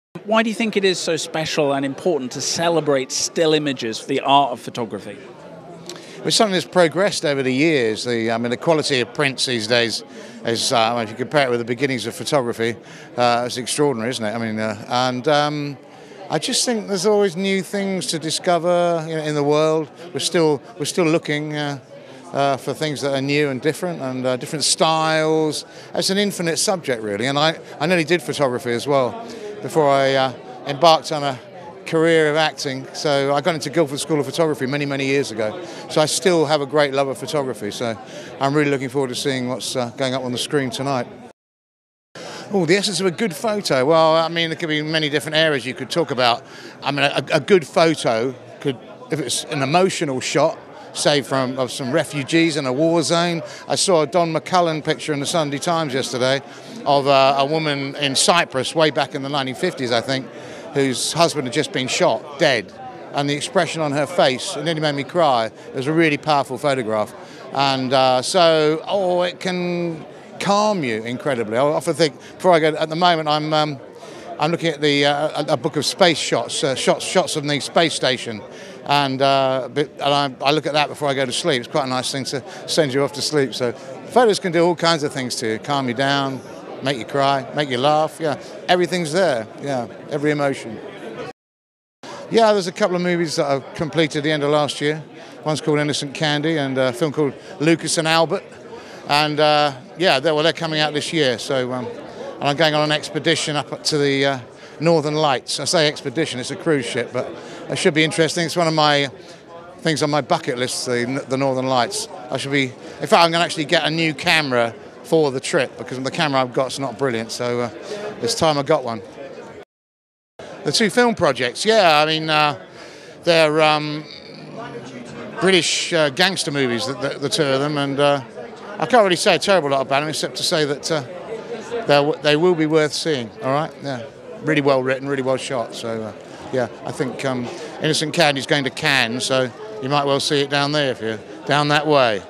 Why do you think it is so special and important to celebrate still images, the art of photography? It's something that's progressed over the years. The quality of prints these days is, if you compare it with the beginnings of photography, it's extraordinary, isn't it? I just think there's always new things to discover in the world. We're still looking for things that are new and different different styles. It's an infinite subject, really. And I nearly did photography as well before I embarked on a career of acting. So I got into Guildford School of Photography many, many years ago. So I still have a great love of photography. So I'm really looking forward to seeing what's going up on the screen tonight. Oh, the essence of a good photo. Well, I mean, there could be many different areas you could talk about. I mean, a good photo could, if it's an emotional shot, say of some refugees in a war zone. I saw a Don McCullen picture in the Sunday Times yesterday of a woman in Cyprus way back in the 1950s, I think, whose husband had just been shot, dead. And the expression on her face, it nearly made me cry. It was a really powerful photograph. And it can calm you incredibly. I often think, before I go, at the moment I'm looking at a book of space shots, shots of the space station, and I look at that before I go to sleep. It's quite a nice thing to send you off to sleep. So photos can do all kinds of things to you, calm you down, make you cry, make you laugh. Yeah, everything's there. Yeah, every emotion. Yeah, there's a couple of movies that I've completed at the end of last year. One's called Innocent Candy, and a film called Lucas and Albert. And they're coming out this year. So and I'm going on an expedition up to the Northern Lights. I say expedition, it's a cruise ship, but it should be interesting. It's one of my things on my bucket list, the Northern Lights. In fact, I'm going to actually get a new camera for the trip because the camera I've got's not brilliant. So it's time I got one. The two film projects, I mean, they're British gangster movies, the two of them, and I can't really say a terrible lot about them except to say that they will be worth seeing. All right, yeah, really well written, really well shot. So I think Innocent Candy's going to Cannes, so you might well see it down there if you're down that way.